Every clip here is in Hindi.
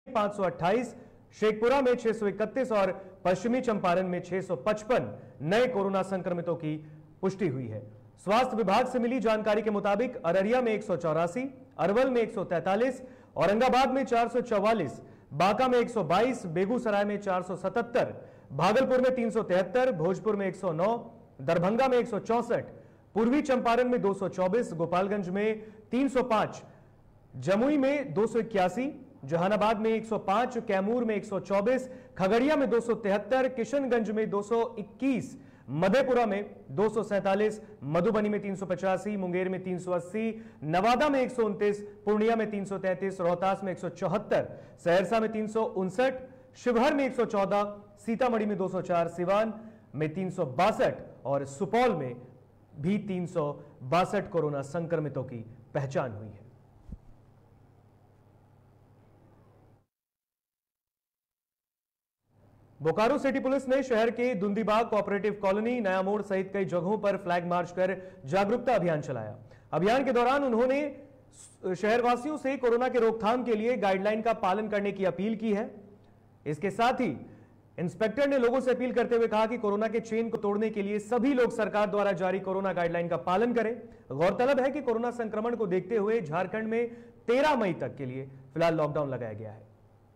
528, शेखपुरा में 631 और पश्चिमी चंपारण में 655 नए कोरोना संक्रमितों की पुष्टि हुई है। स्वास्थ्य विभाग से मिली जानकारी के मुताबिक अररिया में 184, अरवल में 143, औरंगाबाद में 444, बांका में 122, बेगूसराय में 477, भागलपुर में 373, भोजपुर में 109, दरभंगा में 164, पूर्वी चंपारण में 224, गोपालगंज में 305, जमुई में 281, जहानाबाद में 105, कैमूर में 124, खगड़िया में 273, किशनगंज में 221, मधेपुरा में 247, मधुबनी में 385, मुंगेर में 380, नवादा में 129, पूर्णिया में 333, रोहतास में 174, सहरसा में 359, शिवहर में 114, सीतामढ़ी में 204, सिवान में 362 और सुपौल में भी 362 कोरोना संक्रमितों की पहचान हुई है। बोकारो सिटी पुलिस ने शहर के दुंदीबाग कोऑपरेटिव कॉलोनी, नया मोड़ सहित कई जगहों पर फ्लैग मार्च कर जागरूकता अभियान चलाया। अभियान के दौरान उन्होंने शहरवासियों से कोरोना के रोकथाम के लिए गाइडलाइन का पालन करने की अपील की है। इसके साथ ही इंस्पेक्टर ने लोगों से अपील करते हुए कहा कि कोरोना के चेन को तोड़ने के लिए सभी लोग सरकार द्वारा जारी कोरोना गाइडलाइन का पालन करें। गौरतलब है कि कोरोना संक्रमण को देखते हुए झारखंड में 13 मई तक के लिए फिलहाल लॉकडाउन लगाया गया है।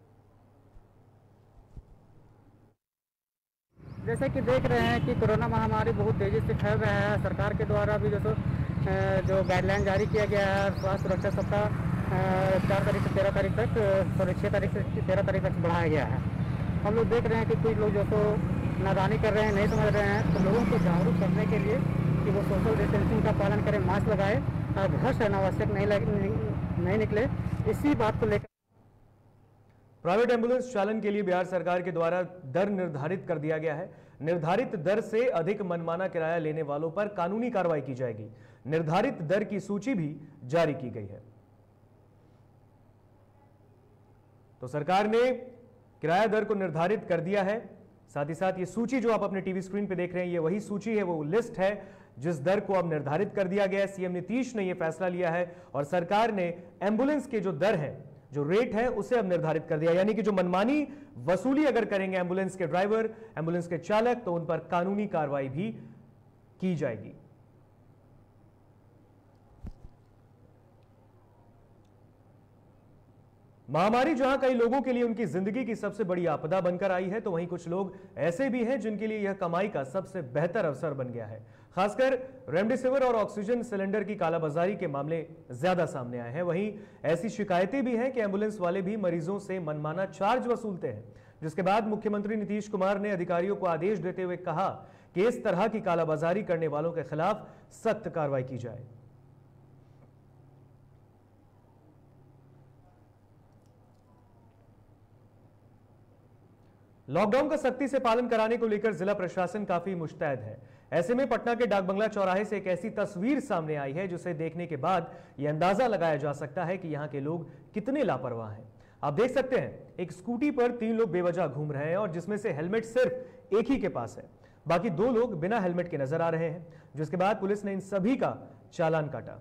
जैसे कि देख रहे हैं कि कोरोना महामारी बहुत तेज़ी से फैल रहा है। सरकार के द्वारा भी जो गाइडलाइन जारी किया गया है, स्वास्थ्य सुरक्षा सप्ताह 4 तारीख से 13 तारीख तक, सॉरी 6 तारीख से 13 तारीख तक बढ़ाया गया है। हम लोग देख रहे हैं कि कुछ लोग जो तो नादानी कर रहे हैं, नहीं समझ रहे हैं, तो लोगों को जागरूक करने के लिए कि वो सोशल डिस्टेंसिंग का पालन करें, मास्क लगाए और घर से अनावश्यक नहीं निकले, इसी बात को लेकर प्राइवेट एम्बुलेंस चालन के लिए बिहार सरकार के द्वारा दर निर्धारित कर दिया गया है। निर्धारित दर से अधिक मनमाना किराया लेने वालों पर कानूनी कार्रवाई की जाएगी। निर्धारित दर की सूची भी जारी की गई है। तो सरकार ने किराया दर को निर्धारित कर दिया है। साथ ही साथ ये सूची जो आप अपने टीवी स्क्रीन पे देख रहे हैं, ये वही सूची है, वो लिस्ट है जिस दर को अब निर्धारित कर दिया गया है। सीएम नीतीश ने यह फैसला लिया है और सरकार ने एम्बुलेंस के जो दर है, जो रेट है, उसे अब निर्धारित कर दिया। यानी कि जो मनमानी वसूली अगर करेंगे एम्बुलेंस के ड्राइवर, एम्बुलेंस के चालक, तो उन पर कानूनी कार्रवाई भी की जाएगी। महामारी जहां कई लोगों के लिए उनकी जिंदगी की सबसे बड़ी आपदा बनकर आई है, तो वहीं कुछ लोग ऐसे भी हैं जिनके लिए यह कमाई का सबसे बेहतर अवसर बन गया है। खासकर रेमडेसिविर और ऑक्सीजन सिलेंडर की कालाबाजारी के मामले ज्यादा सामने आए हैं। वहीं ऐसी शिकायतें भी हैं कि एम्बुलेंस वाले भी मरीजों से मनमाना चार्ज वसूलते हैं, जिसके बाद मुख्यमंत्री नीतीश कुमार ने अधिकारियों को आदेश देते हुए कहा कि इस तरह की कालाबाजारी करने वालों के खिलाफ सख्त कार्रवाई की जाए। लॉकडाउन का सख्ती से पालन कराने को लेकर जिला प्रशासन काफी मुस्तैद है। ऐसे में पटना के डाकबंगला चौराहे से एक ऐसी तस्वीर सामने आई है जिसे देखने के बाद यह अंदाजा लगाया जा सकता है कि यहां के लोग कितने लापरवाह हैं। आप देख सकते हैं, एक स्कूटी पर 3 लोग बेवजह घूम रहे हैं और जिसमें से हेलमेट सिर्फ एक ही के पास है, बाकी 2 लोग बिना हेलमेट के नजर आ रहे हैं, जिसके बाद पुलिस ने इन सभी का चालान काटा।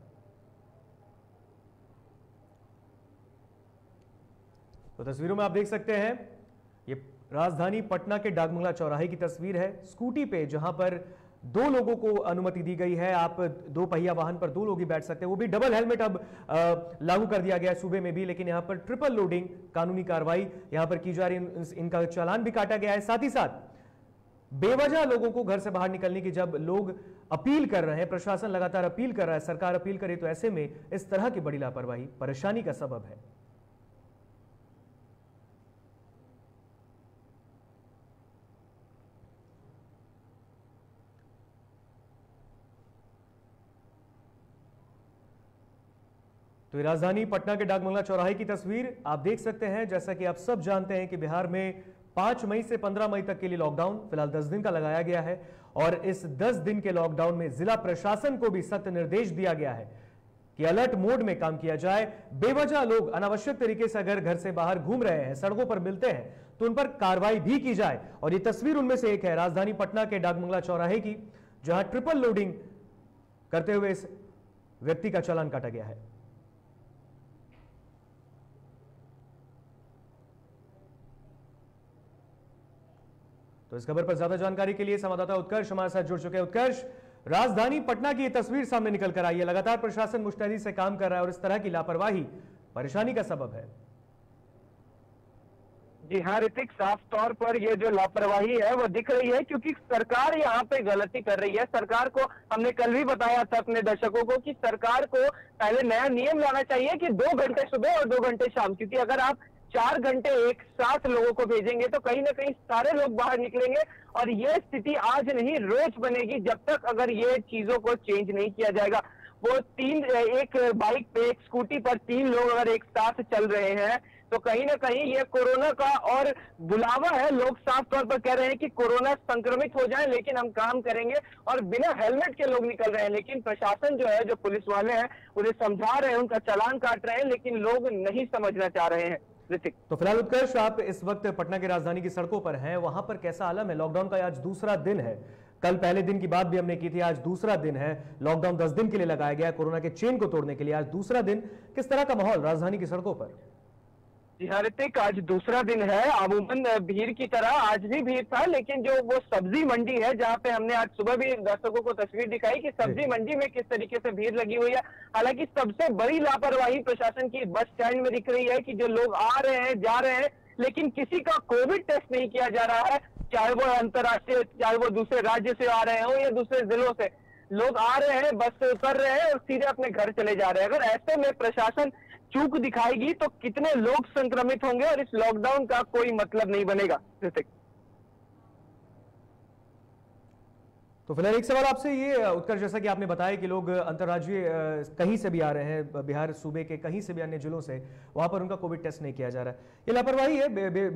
तो तस्वीरों में आप देख सकते हैं, ये राजधानी पटना के डाकबंगला चौराहे की तस्वीर है। स्कूटी पे जहां पर 2 लोगों को अनुमति दी गई है, आप 2 पहिया वाहन पर 2 लोग ही बैठ सकते हैं, वो भी डबल हेलमेट अब लागू कर दिया गया है सूबे में भी, लेकिन यहां पर ट्रिपल लोडिंग कानूनी कार्रवाई यहां पर की जा रही है। इनका चालान भी काटा गया है। साथ ही साथ बेवजह लोगों को घर से बाहर निकलने की जब लोग अपील कर रहे हैं, प्रशासन लगातार अपील कर रहा है, सरकार अपील करे, तो ऐसे में इस तरह की बड़ी लापरवाही परेशानी का सबब है। तो ये राजधानी पटना के डाकबंगला चौराहे की तस्वीर आप देख सकते हैं। जैसा कि आप सब जानते हैं कि बिहार में 5 मई से 15 मई तक के लिए लॉकडाउन फिलहाल 10 दिन का लगाया गया है और इस 10 दिन के लॉकडाउन में जिला प्रशासन को भी सख्त निर्देश दिया गया है कि अलर्ट मोड में काम किया जाए। बेवजह लोग अनावश्यक तरीके से अगर घर से बाहर घूम रहे हैं, सड़कों पर मिलते हैं, तो उन पर कार्रवाई भी की जाए। और ये तस्वीर उनमें से एक है, राजधानी पटना के डाकबंगला चौराहे की, जहां ट्रिपल लोडिंग करते हुए इस व्यक्ति का चालान काटा गया है। तो इस खबर पर ज्यादा जानकारी के लिए संवाददाता उत्कर्ष हमारे साथ जुड़ चुके हैं। उत्कर्ष, राजधानी पटना की यह तस्वीर सामने निकल कर आई है। लगातार प्रशासन मुस्तैदी से काम कर रहा है और इस तरह की लापरवाही परेशानी का सबब है। जी हाँ ऋतिक, साफ तौर पर ये जो लापरवाही है वो दिख रही है, क्योंकि सरकार यहाँ पे गलती कर रही है। सरकार को हमने कल भी बताया था अपने दर्शकों को कि सरकार को पहले नया नियम लाना चाहिए कि 2 घंटे सुबह और 2 घंटे शाम, क्योंकि अगर आप 4 घंटे एक साथ लोगों को भेजेंगे तो कहीं ना कहीं सारे लोग बाहर निकलेंगे। और ये स्थिति आज नहीं रोज बनेगी जब तक अगर ये चीजों को चेंज नहीं किया जाएगा। वो एक बाइक पे, एक स्कूटी पर 3 लोग अगर एक साथ चल रहे हैं तो कहीं ना कहीं ये कोरोना का और बुलावा है। लोग साफ तौर पर कह रहे हैं कि कोरोना संक्रमित हो जाए लेकिन हम काम करेंगे, और बिना हेलमेट के लोग निकल रहे हैं। लेकिन प्रशासन जो है, जो पुलिस वाले हैं, उन्हें समझा रहे हैं, उनका चालान काट रहे हैं, लेकिन लोग नहीं समझना चाह रहे हैं। तो फिलहाल उत्कर्ष, आप इस वक्त पटना की राजधानी की सड़कों पर हैं, वहां पर कैसा आलम है? लॉकडाउन का आज दूसरा दिन है। कल पहले दिन की बात भी हमने की थी, आज दूसरा दिन है। लॉकडाउन 10 दिन के लिए लगाया गया कोरोना के चेन को तोड़ने के लिए, आज दूसरा दिन। किस तरह का माहौल राजधानी की सड़कों पर? जी हाँ ऋतिक, आज दूसरा दिन है। अमूमन भीड़ की तरह आज भी भीड़ था, लेकिन जो वो सब्जी मंडी है जहाँ पे हमने आज सुबह भी दर्शकों को तस्वीर दिखाई कि सब्जी मंडी में किस तरीके से भीड़ लगी हुई है। हालांकि सबसे बड़ी लापरवाही प्रशासन की बस स्टैंड में दिख रही है कि जो लोग आ रहे हैं, जा रहे हैं, लेकिन किसी का कोविड टेस्ट नहीं किया जा रहा है। चाहे वो अंतर्राष्ट्रीय, चाहे वो दूसरे राज्य से आ रहे हो या दूसरे जिलों से, लोग आ रहे हैं, बस से उतर रहे हैं और सीधे अपने घर चले जा रहे हैं। अगर ऐसे में प्रशासन चूक दिखाएगी तो कितने लोग संक्रमित होंगे और इस लॉकडाउन का कोई मतलब नहीं बनेगा। तो फिलहाल एक सवाल आपसे ये उत्कर्ष, जैसा कि आपने बताया कि लोग अंतर्राज्यीय कहीं से भी आ रहे हैं, बिहार सूबे के कहीं से भी अन्य जिलों से, वहां पर उनका कोविड टेस्ट नहीं किया जा रहा है। ये लापरवाही है,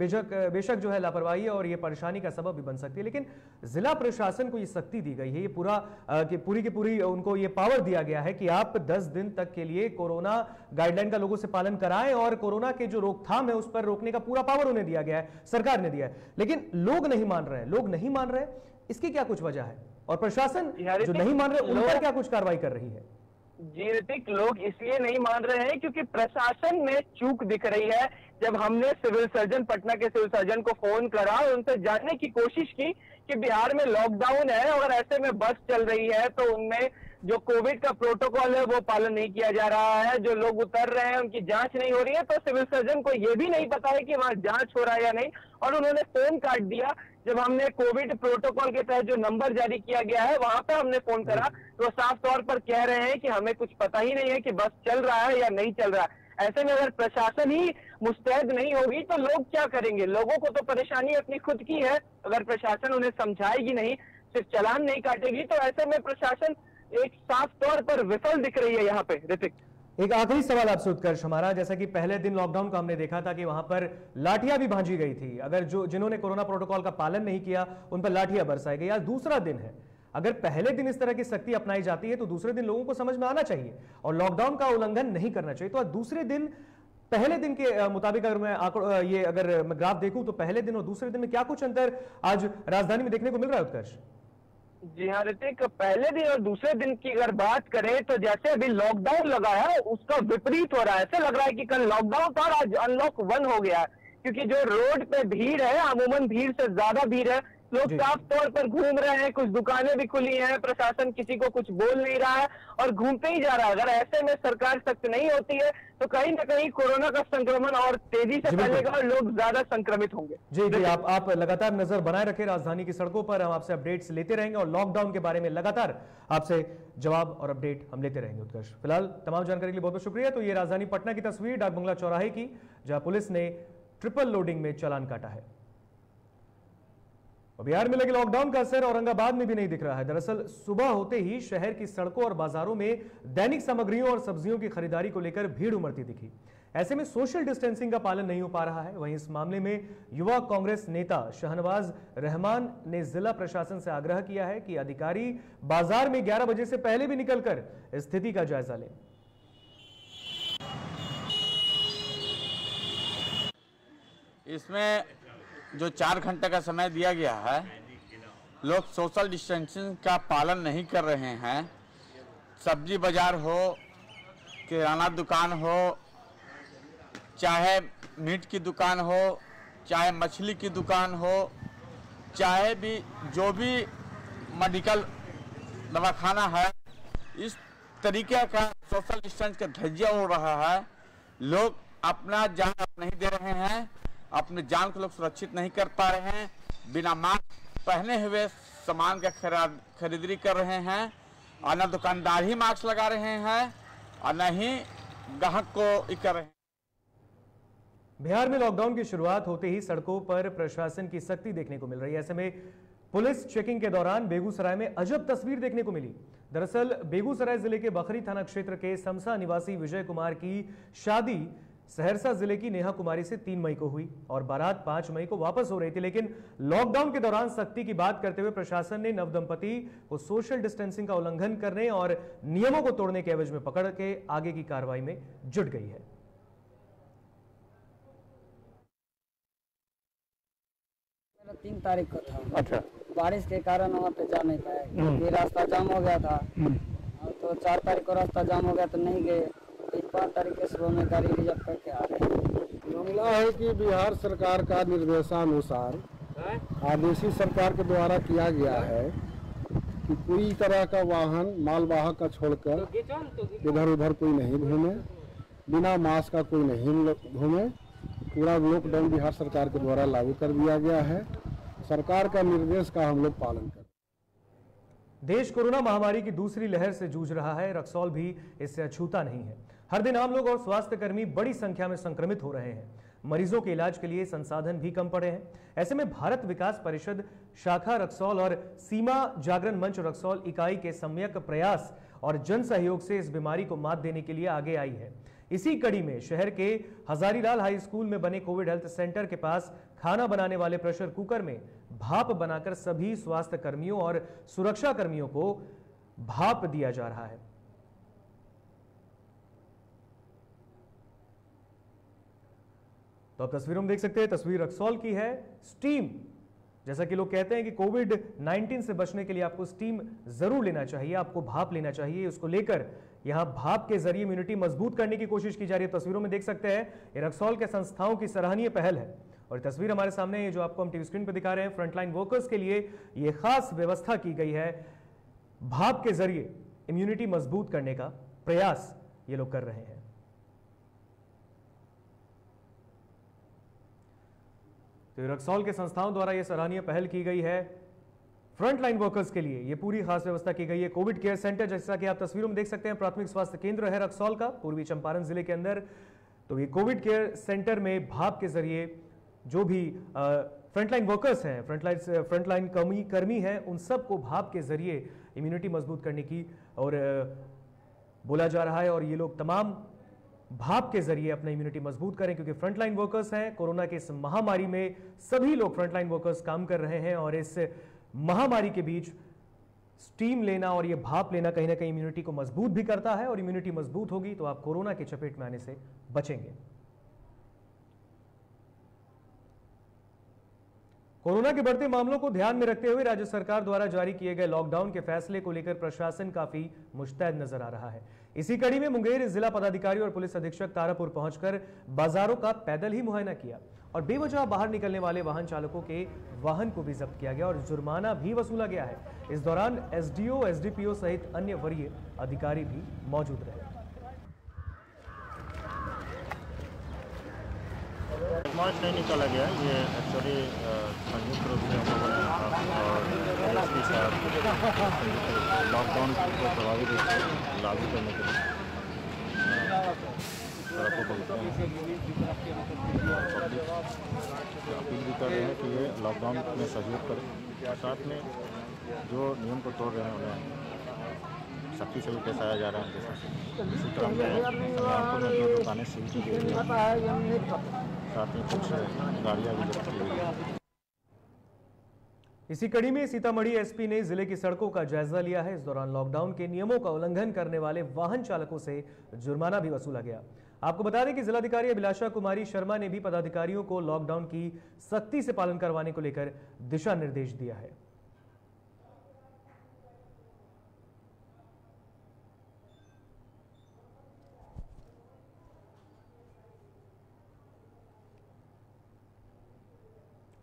बेशक जो है लापरवाही है और ये परेशानी का सबब भी बन सकती है। लेकिन जिला प्रशासन को ये सख्ती दी गई है, ये पूरी की पूरी उनको ये पावर दिया गया है कि आप 10 दिन तक के लिए कोरोना गाइडलाइन का लोगों से पालन कराएं, और कोरोना के जो रोकथाम है उस पर रोकने का पूरा पावर उन्हें दिया गया है, सरकार ने दिया है। लेकिन लोग नहीं मान रहे हैं, इसकी क्या कुछ वजह है? और प्रशासन जो नहीं मान रहे उन पर क्या कुछ कार्रवाई कर रही है? जी ऋतिक, लोग इसलिए नहीं मान रहे हैं क्योंकि प्रशासन में चूक दिख रही है। जब हमने सिविल सर्जन, पटना के सिविल सर्जन को फोन करा, उनसे जानने की कोशिश की कि बिहार में लॉकडाउन है और ऐसे में बस चल रही है तो उनमें जो कोविड का प्रोटोकॉल है वो पालन नहीं किया जा रहा है, जो लोग उतर रहे हैं उनकी जांच नहीं हो रही है, तो सिविल सर्जन को ये भी नहीं पता है कि वहां जांच हो रहा है या नहीं, और उन्होंने फोन काट दिया। जब हमने कोविड प्रोटोकॉल के तहत जो नंबर जारी किया गया है वहां पे हमने फोन करा तो साफ तौर पर कह रहे हैं कि हमें कुछ पता ही नहीं है कि बस चल रहा है या नहीं चल रहा है। ऐसे में अगर प्रशासन ही मुस्तैद नहीं होगी तो लोग क्या करेंगे? लोगों को तो परेशानी अपनी खुद की है। अगर प्रशासन उन्हें समझाएगी नहीं, सिर्फ चालान नहीं काटेगी, तो ऐसे में प्रशासन एक साफ तौर पर विफल दिख रही है यहाँ पे। ऋतिक, एक आखिरी सवाल आपसे उत्कर्ष हमारा, जैसा कि पहले दिन लॉकडाउन का हमने देखा था कि वहां पर लाठियां भी भांजी गई थी। अगर जिन्होंने कोरोना प्रोटोकॉल का पालन नहीं किया उन पर लाठियां बरसाई गई। आज दूसरा दिन है, अगर पहले दिन इस तरह की सख्ती अपनाई जाती है तो दूसरे दिन लोगों को समझ में आना चाहिए और लॉकडाउन का उल्लंघन नहीं करना चाहिए। तो आज दूसरे दिन, पहले दिन के मुताबिक अगर मैं अगर मैं ग्राफ देखूं तो पहले दिन और दूसरे दिन में क्या कुछ अंतर आज राजधानी में देखने को मिल रहा है उत्कर्ष? जी हाँ ऋतिक, पहले दिन और दूसरे दिन की अगर बात करें तो जैसे अभी लॉकडाउन लगा है उसका विपरीत हो रहा है। ऐसे लग रहा है कि कल लॉकडाउन था और आज अनलॉक 1 हो गया है, क्योंकि जो रोड पे भीड़ है, अमूमन भीड़ से ज्यादा भीड़ है। लोग साफ तौर पर घूम रहे हैं, कुछ दुकानें भी खुली हैं, प्रशासन किसी को कुछ बोल नहीं रहा है और घूमते ही जा रहा है। अगर ऐसे में सरकार सख्त नहीं होती है तो कहीं ना कहीं कोरोना का संक्रमण और तेजी से फैलेगा और लोग ज्यादा संक्रमित होंगे। जी, आप लगातार नजर बनाए रखें राजधानी की सड़कों पर, हम आपसे अपडेट्स लेते रहेंगे और लॉकडाउन के बारे में लगातार आपसे जवाब और अपडेट हम लेते रहेंगे उत्कर्ष। फिलहाल तमाम जानकारी के लिए बहुत बहुत शुक्रिया। तो ये राजधानी पटना की तस्वीर डाक बंगला चौराहे की, जहां पुलिस ने ट्रिपल लोडिंग में चालान काटा है। बिहार में लगे लॉकडाउन का असर औरंगाबाद में भी नहीं दिख रहा है। दरअसल सुबह होते ही शहर की सड़कों और बाजारों में दैनिक सामग्रियों और सब्जियों की खरीदारी को लेकर भीड़ उमड़ती दिखी। ऐसे में सोशल डिस्टेंसिंग का पालन नहीं हो पा रहा है। वहीं इस मामले में युवा कांग्रेस नेता शहनवाज रहमान ने जिला प्रशासन से आग्रह किया है कि अधिकारी बाजार में 11 बजे से पहले भी निकलकर स्थिति का जायजा लें। इसमें जो 4 घंटे का समय दिया गया है, लोग सोशल डिस्टेंसिंग का पालन नहीं कर रहे हैं। सब्जी बाजार हो, किराना दुकान हो, चाहे मीट की दुकान हो, चाहे मछली की दुकान हो, चाहे भी जो भी मेडिकल दवाखाना है, इस तरीके का सोशल डिस्टेंस का धज्जिया उड़ रहा है। लोग अपना जान नहीं दे रहे हैं, अपने जान को लोग सुरक्षित नहीं कर पा रहे हैं। बिना मास्क पहने हुए सामान का खरीदारी कर रहे हैं, और न दुकानदार ही मास्क लगा रहे हैं और न ही ग्राहक को कर रहे हैं। बिहार में लॉकडाउन की शुरुआत होते ही सड़कों पर प्रशासन की सख्ती देखने को मिल रही है। ऐसे में पुलिस चेकिंग के दौरान बेगूसराय में अजब तस्वीर देखने को मिली। दरअसल बेगूसराय जिले के बखरी थाना क्षेत्र के समसा निवासी विजय कुमार की शादी सहरसा जिले की नेहा कुमारी से 3 मई को हुई और बारात 5 मई को वापस हो रही थी। लेकिन लॉकडाउन के दौरान सख्ती की बात करते हुए प्रशासन ने नवदंपति को सोशल डिस्टेंसिंग का उल्लंघन करने और नियमों को तोड़ने के एवज में पकड़ के आगे की कार्रवाई में जुट गई है। 3 तारीख को था। अच्छा। बारिश के कारण वहाँ पे जा नहीं पाए क्योंकि रास्ता जाम हो गया था। तो 4 तारीख को रास्ता जाम हो गया तो नहीं गए। 5 तारीख के सुबह में गाड़ी रिजर्व करके आ रहे। मामला है कि बिहार सरकार का निर्देशानुसार आदेशी सरकार के द्वारा किया गया है कि कोई तरह का वाहन मालवाहक का छोड़कर इधर उधर कोई नहीं घूमे, बिना मास्क का कोई नहीं घूमे। पूरा लॉकडाउन बिहार सरकार के द्वारा लागू कर दिया गया है। सरकार का निर्देश का हम लोग पालन करें। देश कोरोना महामारी की दूसरी लहर से जूझ रहा है। रक्सौल भी इससे अछूता नहीं है। हर दिन आम लोग और स्वास्थ्य कर्मी बड़ी संख्या में संक्रमित हो रहे हैं। मरीजों के इलाज के लिए संसाधन भी कम पड़े हैं। ऐसे में भारत विकास परिषद शाखा रक्सौल और सीमा जागरण मंच रक्सौल इकाई के सम्यक प्रयास और जन सहयोग से इस बीमारी को मात देने के लिए आगे आई है। इसी कड़ी में शहर के हजारीलाल हाई स्कूल में बने कोविड हेल्थ सेंटर के पास खाना बनाने वाले प्रेशर कुकर में भाप बनाकर सभी स्वास्थ्य कर्मियों और सुरक्षा कर्मियों को भाप दिया जा रहा है। तो आप तस्वीरों में देख सकते हैं, तस्वीर रक्सौल की है। स्टीम, जैसा कि लोग कहते हैं कि कोविड-19 से बचने के लिए आपको स्टीम जरूर लेना चाहिए, आपको भाप लेना चाहिए। उसको लेकर यहां भाप के जरिए इम्यूनिटी मजबूत करने की कोशिश की जा रही है। तस्वीरों में देख सकते हैं, ये रक्सौल के संस्थाओं की सराहनीय पहल है। और तस्वीर हमारे सामने है जो आपको हम टीवी स्क्रीन पर दिखा रहे हैं। फ्रंटलाइन वर्कर्स के लिए यह खास व्यवस्था की गई है। भाप के जरिए इम्यूनिटी मजबूत करने का प्रयास ये लोग कर रहे हैं। तो रक्सौल के संस्थाओं द्वारा यह सराहनीय पहल की गई है। फ्रंटलाइन वर्कर्स के लिए यह पूरी खास व्यवस्था की गई है। कोविड केयर सेंटर, जैसा कि आप तस्वीरों में देख सकते हैं, प्राथमिक स्वास्थ्य केंद्र है रक्सौल का, पूर्वी चंपारण जिले के अंदर। तो ये कोविड केयर सेंटर में भाप के जरिए जो भी फ्रंटलाइन वर्कर्स हैं, फ्रंटलाइन कर्मी हैं, उन सबको भाप के जरिए इम्यूनिटी मजबूत करने की और बोला जा रहा है। और ये लोग तमाम भाप के जरिए अपना इम्यूनिटी मजबूत करें, क्योंकि फ्रंटलाइन वर्कर्स हैं। कोरोना के इस महामारी में सभी लोग फ्रंटलाइन वर्कर्स काम कर रहे हैं और इस महामारी के बीच स्टीम लेना और ये भाप लेना कहीं ना कहीं इम्यूनिटी को मजबूत भी करता है। और इम्यूनिटी मजबूत होगी तो आप कोरोना की चपेट में आने से बचेंगे। कोरोना के बढ़ते मामलों को ध्यान में रखते हुए राज्य सरकार द्वारा जारी किए गए लॉकडाउन के फैसले को लेकर प्रशासन काफी मुस्तैद नजर आ रहा है। इसी कड़ी में मुंगेर जिला पदाधिकारी और पुलिस अधीक्षक तारापुर पहुंचकर बाजारों का पैदल ही मुआयना किया और बेवजह बाहर निकलने वाले वाहन चालकों के वाहन को भी जब्त किया गया और जुर्माना भी वसूला गया है। इस दौरान एसडीओ, एसडीपीओ सहित अन्य वरीय अधिकारी भी मौजूद रहे। मार्च नहीं निकाला गया, ये एक्चुअली संयुक्त रूप से हम लोगों ने और इसके साथ लॉकडाउन को प्रभावी रूप से लागू करने के लिए अपील भी कर रहे हैं कि ये लॉकडाउन में सहयोग करें। साथ में जो नियम को तोड़ रहे हैं उन्हें सख्ती से भी पेश आया जा रहा है उनके साथ। इसी क्रम में सलामपुर में 2 दुकानें सील की गई हैं, साथ ही कुछ गाड़ियाँ भी जब्त की गई हैं। इसी कड़ी में सीतामढ़ी एसपी ने जिले की सड़कों का जायजा लिया है। इस दौरान लॉकडाउन के नियमों का उल्लंघन करने वाले वाहन चालकों से जुर्माना भी वसूला गया। आपको बता दें कि जिलाधिकारी अभिलाषा कुमारी शर्मा ने भी पदाधिकारियों को लॉकडाउन की सख्ती से पालन करवाने को लेकर दिशा निर्देश दिया है।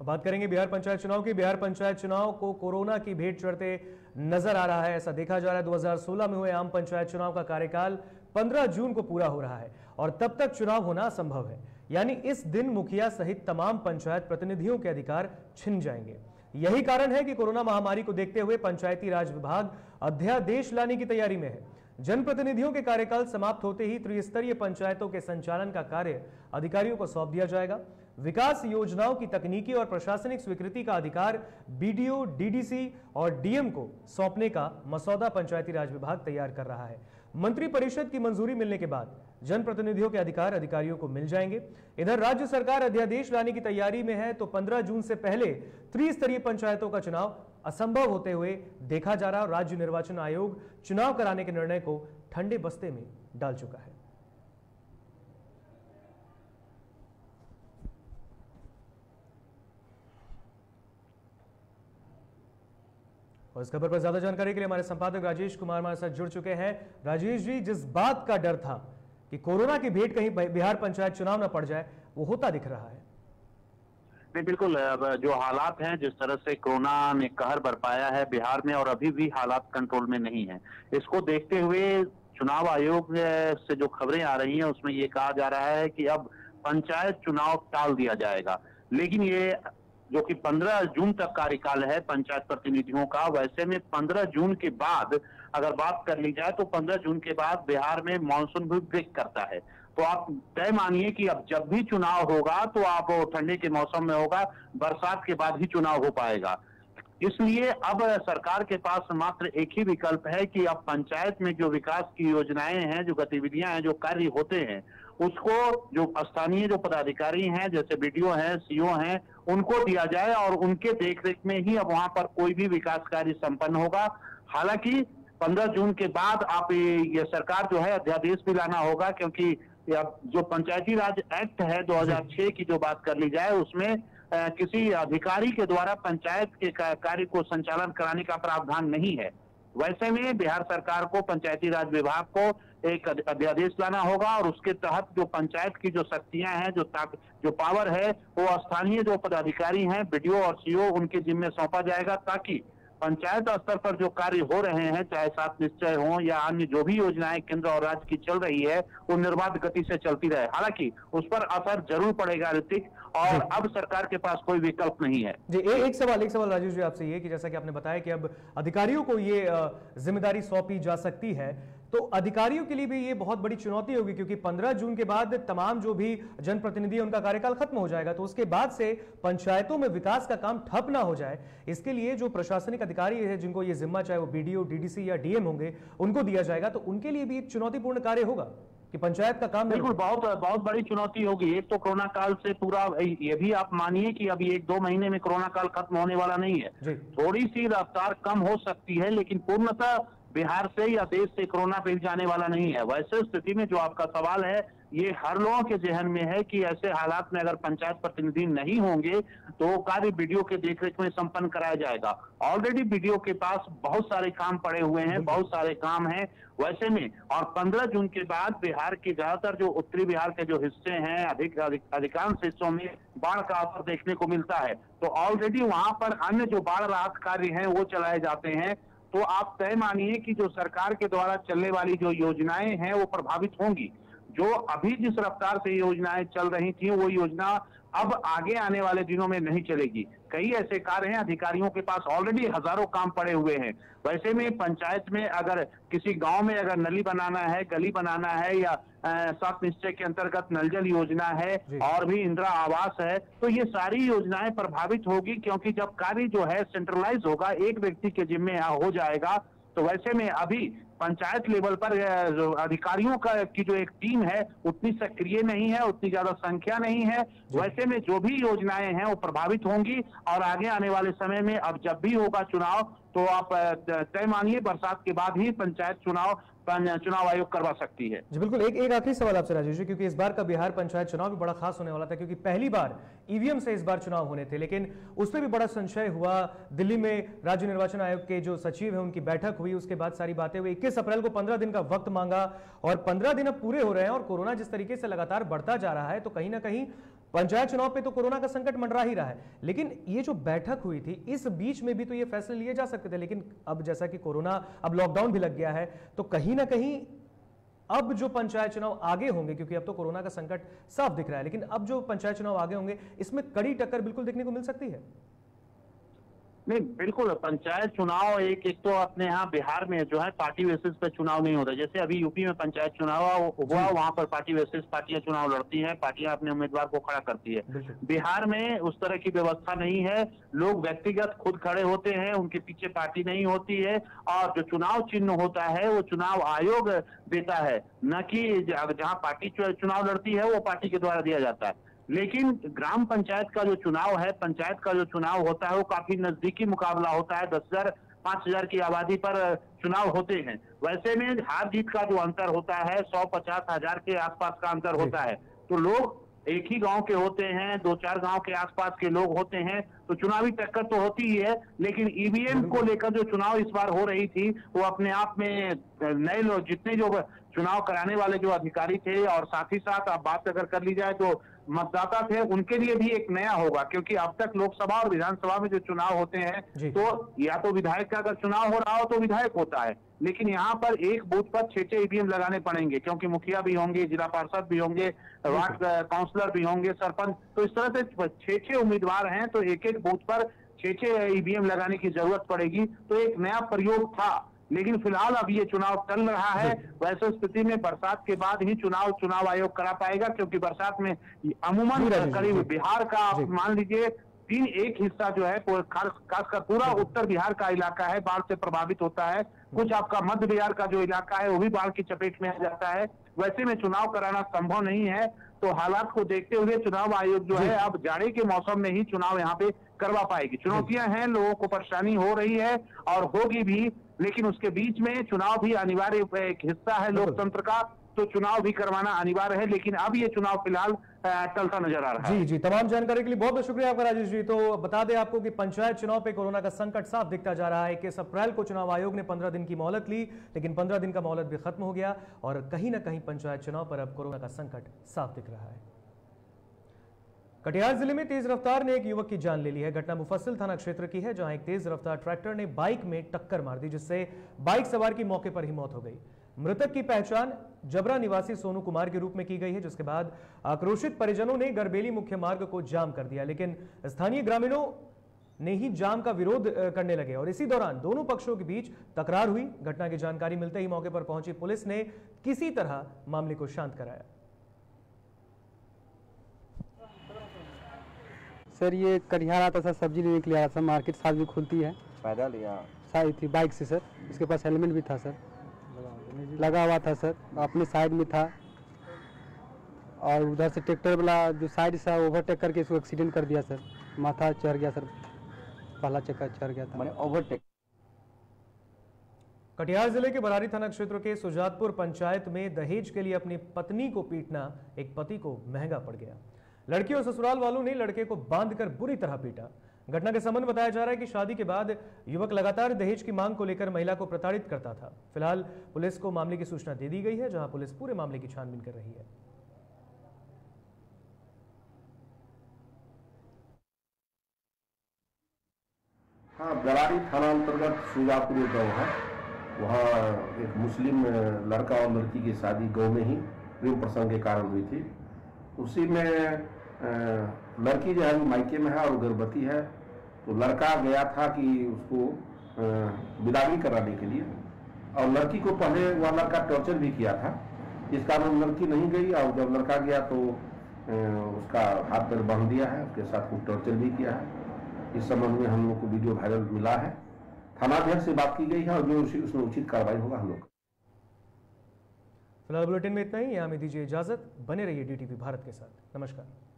बात करेंगे बिहार पंचायत चुनाव की। बिहार पंचायत चुनाव को कोरोना की भेंट चढ़ते नजर आ रहा है। ऐसा देखा जा रहा है 2016 में हुए आम पंचायत चुनाव का कार्यकाल 15 जून को पूरा हो रहा है और तब तक चुनाव होना असंभव है। यानी इस दिन मुखिया सहित तमाम पंचायत प्रतिनिधियों के अधिकार छिन जाएंगे। यही कारण है कि कोरोना महामारी को देखते हुए पंचायती राज विभाग अध्यादेश लाने की तैयारी में है। जनप्रतिनिधियों के कार्यकाल समाप्त होते ही त्रिस्तरीय पंचायतों के संचालन का कार्य अधिकारियों को सौंप दिया जाएगा। विकास योजनाओं की तकनीकी और प्रशासनिक स्वीकृति का अधिकार बीडीओ, डीडीसी और डीएम को सौंपने का मसौदा पंचायती राज विभाग तैयार कर रहा है। मंत्रिपरिषद की मंजूरी मिलने के बाद जनप्रतिनिधियों के अधिकार अधिकारियों को मिल जाएंगे। इधर राज्य सरकार अध्यादेश लाने की तैयारी में है तो 15 जून से पहले त्रिस्तरीय पंचायतों का चुनाव असंभव होते हुए देखा जा रहा है और राज्य निर्वाचन आयोग चुनाव कराने के निर्णय को ठंडे बस्ते में डाल चुका है। और इस खबर पर ज्यादा जानकारी के लिए हमारे संपादक राजेश कुमार हमारे साथ जुड़ चुके हैं। राजेश जी, जिस बात का डर था कि कोरोना की भेंट कहीं बिहार पंचायत चुनाव न पड़ जाए, वो होता दिख रहा है। नहीं, बिल्कुल। जो हालात हैं, जिस तरह से कोरोना ने कहर बरपाया है बिहार में और अभी भी हालात कंट्रोल में नहीं है, इसको देखते हुए चुनाव आयोग से जो खबरें आ रही हैं उसमें ये कहा जा रहा है कि अब पंचायत चुनाव टाल दिया जाएगा। लेकिन ये जो कि 15 जून तक कार्यकाल है पंचायत प्रतिनिधियों का, वैसे में 15 जून के बाद अगर बात कर ली जाए तो 15 जून के बाद बिहार में मानसून भी ब्रेक करता है। तो आप तय मानिए कि अब जब भी चुनाव होगा तो आप ठंडे के मौसम में होगा, बरसात के बाद ही चुनाव हो पाएगा। इसलिए अब सरकार के पास मात्र एक ही विकल्प है कि अब पंचायत में जो विकास की योजनाएं हैं, जो गतिविधियां हैं, जो कार्य होते हैं, उसको जो स्थानीय जो पदाधिकारी हैं, जैसे बीडीओ हैं, सीओ हैं, उनको दिया जाए और उनके देखरेख में ही अब वहां पर कोई भी विकास कार्य संपन्न होगा। हालांकि 15 जून के बाद आप ये सरकार जो है अध्यादेश भी लाना होगा, क्योंकि जो पंचायती राज एक्ट है 2006 की जो बात कर ली जाए उसमें किसी अधिकारी के द्वारा पंचायत के कार्य को संचालन कराने का प्रावधान नहीं है। वैसे में बिहार सरकार को पंचायती राज विभाग को एक अध्यादेश लाना होगा और उसके तहत जो पंचायत की जो शक्तियां हैं, जो पावर है, वो स्थानीय जो पदाधिकारी हैं, बीडीओ और सीओ, उनके जिम्मे सौंपा जाएगा, ताकि पंचायत स्तर पर जो कार्य हो रहे हैं, चाहे 7 निश्चय हो या अन्य जो भी योजनाएं केंद्र और राज्य की चल रही है, वो निर्बाध गति से चलती रहे। हालांकि उस पर असर जरूर पड़ेगा ऋतिक, और अब सरकार के पास कोई विकल्प नहीं है। जी, एक सवाल राजेश जी आपसे ये कि जैसा कि आपने बताया कि अब अधिकारियों को ये जिम्मेदारी सौंपी जा सकती है, तो अधिकारियों के लिए भी ये बहुत बड़ी चुनौती होगी, क्योंकि 15 जून के बाद तमाम जो भी जनप्रतिनिधि उनका कार्यकाल खत्म हो जाएगा, तो उसके बाद से पंचायतों में विकास का काम ठप ना हो जाए, इसके लिए जो प्रशासनिक अधिकारी है जिनको ये जिम्मा, चाहे वो बीडीओ, डीडीसी या डीएम होंगे, उनको दिया जाएगा, तो उनके लिए भी एक चुनौतीपूर्ण कार्य होगा कि पंचायत का काम। बिल्कुल, बहुत बड़ी चुनौती होगी। एक तो कोरोना काल से पूरा, ये भी आप मानिए कि अभी 1-2 महीने में कोरोना काल खत्म होने वाला नहीं है। थोड़ी सी रफ्तार कम हो सकती है, लेकिन पूर्णतः बिहार से या देश से कोरोना फैल जाने वाला नहीं है। वैसे स्थिति में जो आपका सवाल है, ये हर लोगों के जहन में है कि ऐसे हालात में अगर पंचायत प्रतिनिधि नहीं होंगे तो कार्य बीडीओ के देखरेख में संपन्न कराया जाएगा। ऑलरेडी बीडीओ के पास बहुत सारे काम पड़े हुए हैं, बहुत सारे काम हैं वैसे में। और 15 जून के बाद बिहार के ज्यादातर जो उत्तरी बिहार के जो हिस्से हैं, अधिकांश हिस्सों में बाढ़ का असर देखने को मिलता है। तो ऑलरेडी वहां पर अन्य जो बाढ़ राहत कार्य हैं वो चलाए जाते हैं। तो आप तय मानिए कि जो सरकार के द्वारा चलने वाली जो योजनाएं हैं वो प्रभावित होंगी। जो अभी जिस रफ्तार से योजनाएं चल रही थी, वो योजना अब आगे आने वाले दिनों में नहीं चलेगी। कई ऐसे कार्य हैं, अधिकारियों के पास ऑलरेडी हजारों काम पड़े हुए हैं। वैसे में पंचायत में अगर किसी गांव में अगर नली बनाना है, गली बनाना है, या 7 निश्चय के अंतर्गत नल जल योजना है और भी इंदिरा आवास है, तो ये सारी योजनाएं प्रभावित होगी, क्योंकि जब कार्य जो है सेंट्रलाइज होगा, एक व्यक्ति के जिम्मे हो जाएगा। तो वैसे में अभी पंचायत लेवल पर अधिकारियों की जो एक टीम है उतनी सक्रिय नहीं है, उतनी ज्यादा संख्या नहीं है। वैसे में जो भी योजनाएं हैं वो प्रभावित होंगी और आगे आने वाले समय में अब जब भी होगा चुनाव, तो आप तय मानिए बरसात के बाद ही पंचायत चुनाव आयोग करवा सकती है। जी बिल्कुल। एक आखिरी सवाल आपसे राजेश जी, क्योंकि इस बार का बिहार पंचायत चुनाव भी बड़ा खास होने वाला था, क्योंकि पहली बार ईवीएम से इस बार चुनाव होने थे, लेकिन उसमें भी बड़ा संशय हुआ। दिल्ली में राज्य निर्वाचन आयोग के जो सचिव है उनकी बैठक हुई, उसके बाद सारी बातें हुई। 21 अप्रैल को 15 दिन का वक्त मांगा और 15 दिन अब पूरे हो रहे हैं और कोरोना जिस तरीके से लगातार बढ़ता जा रहा है, तो कहीं ना कहीं पंचायत चुनाव पे तो कोरोना का संकट मंडरा ही रहा है, लेकिन ये जो बैठक हुई थी इस बीच में भी तो ये फैसले लिए जा सकते थे। लेकिन अब जैसा कि कोरोना, अब लॉकडाउन भी लग गया है, तो कहीं ना कहीं अब जो पंचायत चुनाव आगे होंगे, क्योंकि अब तो कोरोना का संकट साफ दिख रहा है, लेकिन अब जो पंचायत चुनाव आगे होंगे इसमें कड़ी टक्कर बिल्कुल देखने को मिल सकती है। नहीं, बिल्कुल पंचायत चुनाव एक तो अपने यहाँ बिहार में जो है पार्टी बेसिस पे चुनाव नहीं होता। जैसे अभी यूपी में पंचायत चुनाव हुआ, वहां पर पार्टी बेसिस पार्टियां चुनाव लड़ती हैं, पार्टियां अपने उम्मीदवार को खड़ा करती है। बिहार में उस तरह की व्यवस्था नहीं है, लोग व्यक्तिगत खुद खड़े होते हैं, उनके पीछे पार्टी नहीं होती है, और जो चुनाव चिन्ह होता है वो चुनाव आयोग देता है, न कि जहाँ पार्टी चुनाव लड़ती है वो पार्टी के द्वारा दिया जाता है। लेकिन ग्राम पंचायत का जो चुनाव है, पंचायत का जो चुनाव होता है वो काफी नजदीकी मुकाबला होता है। 10,000 5,000 की आबादी पर चुनाव होते हैं। वैसे में हार जीत का जो अंतर होता है 100-50 हजार के आसपास का अंतर होता है। तो लोग एक ही गांव के होते हैं, 2-4 गांव के आसपास के लोग होते हैं, तो चुनावी टक्कर तो होती ही है। लेकिन ईवीएम को लेकर जो चुनाव इस बार हो रही थी वो अपने आप में नए लोग, जितने जो चुनाव कराने वाले जो अधिकारी थे, और साथ ही साथ अब बात अगर कर ली जाए तो मतदाता थे, उनके लिए भी एक नया होगा। क्योंकि अब तक लोकसभा और विधानसभा में जो चुनाव होते हैं तो या तो विधायक का अगर चुनाव हो रहा हो तो विधायक होता है, लेकिन यहाँ पर एक बूथ पर 6 ईवीएम लगाने पड़ेंगे, क्योंकि मुखिया भी होंगे, जिला पार्षद भी होंगे, वार्ड काउंसलर भी होंगे, सरपंच। तो इस तरह से 6 उम्मीदवार हैं, तो एक बूथ पर 6 ईवीएम लगाने की जरूरत पड़ेगी। तो एक नया प्रयोग था, लेकिन फिलहाल अब ये चुनाव चल रहा है। वैसे स्थिति में बरसात के बाद ही चुनाव आयोग करा पाएगा, क्योंकि बरसात में अमूमन करीब बिहार का आप मान लीजिए 3/1 हिस्सा जो है, खासकर पूरा उत्तर बिहार का इलाका है, बाढ़ से प्रभावित होता है। कुछ आपका मध्य बिहार का जो इलाका है वो भी बाढ़ की चपेट में आ जाता है। वैसे में चुनाव कराना संभव नहीं है। तो हालात को देखते हुए चुनाव आयोग जो है अब जाड़े के मौसम में ही चुनाव यहाँ पे करवा पाएगी। चुनौतियां हैं, लोगों को परेशानी हो रही है और होगी भी, लेकिन उसके बीच में चुनाव भी अनिवार्य एक हिस्सा है लोकतंत्र का, तो चुनाव भी करवाना अनिवार्य है। लेकिन अब ये चुनाव फिलहाल टलता नजर आ रहा है। जी, तमाम जानकारी के लिए बहुत बहुत शुक्रिया आपका राजेश जी। तो बता दें आपको कि पंचायत चुनाव पे कोरोना का संकट साफ दिखता जा रहा है। 21 अप्रैल को चुनाव आयोग ने 15 दिन की मोहलत ली, लेकिन 15 दिन का मोहलत भी खत्म हो गया और कहीं ना कहीं पंचायत चुनाव पर अब कोरोना का संकट साफ दिख रहा है। कटिहार जिले में तेज रफ्तार ने एक युवक की जान ले ली है। घटना मुफस्सिल थाना क्षेत्र की है, जहां एक तेज रफ्तार ट्रैक्टर ने बाइक में टक्कर मार दी, जिससे बाइक सवार की मौके पर ही मौत हो गई। मृतक की पहचान जबरा निवासी सोनू कुमार के रूप में की गई है, जिसके बाद आक्रोशित परिजनों ने गरबेली मुख्य मार्ग को जाम कर दिया, लेकिन स्थानीय ग्रामीणों ने ही जाम का विरोध करने लगे और इसी दौरान दोनों पक्षों के बीच तकरार हुई। घटना की जानकारी मिलते ही मौके पर पहुंची पुलिस ने किसी तरह मामले को शांत कराया। सर ये कटिहार आता था, सब्जी लेने के लिए आया था, मार्केट साथ भी खुलती है, पैदल या साइड थी बाइक से सर। इसके पास हेलमेट भी था सर, लगा हुआ था सर, अपने साइड में था और उधर से ट्रैक्टर वाला जो साइड से ओवरटेक करके इसको एक्सीडेंट कर दिया सर। माथा चढ़ गया सर, पहला चक्का चढ़ गया था, मैंने ओवरटेक। कटिहार जिले के बरारी थाना क्षेत्र के सुजातपुर पंचायत में दहेज के लिए अपनी पत्नी को पीटना एक पति को महंगा पड़ गया। लड़की और ससुराल वालों ने लड़के को बांधकर बुरी तरह पीटा। घटना के संबंध बताया जा रहा है कि शादी के बाद युवक लगातार दहेज की मांग को लेकर महिला को प्रताड़ित करता था। फिलहाल पुलिस को मामले की सूचना दे दी गई है, जहां पुलिस पूरे मामले की छानबीन कर रही है। हाँ, बरारी थाना अंतर्गत सुजापुर गाँव है, वहाँ एक मुस्लिम लड़का और लड़की की शादी गाँव में ही प्रेम प्रसंग के कारण हुई थी। उसी में लड़की जो है वो मायके में है और गर्भवती है, तो लड़का गया था कि उसको विदाई कराने के लिए, और लड़की को पहले वह लड़का टॉर्चर भी किया था, इस कारण लड़की नहीं गई। और जब लड़का गया तो उसका हाथ पैर बांध दिया है, उसके साथ कुछ टॉर्चर भी किया है। इस संबंध में हम लोग को वीडियो वायरल मिला है, थानाध्यक्ष से बात की गई है और जो उसमें उचित कार्रवाई होगा हम लोग। फिलहाल बुलेटिन में इतना ही, यहाँ में दीजिए इजाजत। बने रहिए DTV भारत के साथ। नमस्कार।